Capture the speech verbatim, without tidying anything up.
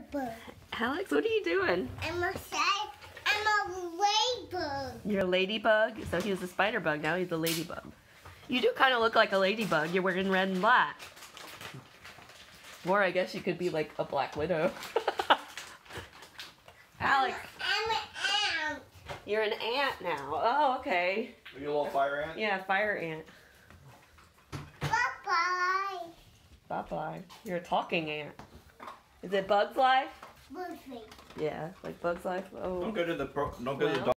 ladybug. Alex, what are you doing? I'm a side. I'm a ladybug. You're a ladybug? So he was a spider bug, now he's a ladybug. You do kind of look like a ladybug. You're wearing red and black. Or I guess you could be like a black widow. Alex. I'm an ant. You're an ant now. Oh, okay. Are you a little fire ant? Yeah, fire ant. Bye-bye. Bye-bye. You're a talking ant. Is it Bug's Life? Buffy. Yeah, like Bug's Life. Oh. Don't go to the pro don't go to the Well. dog.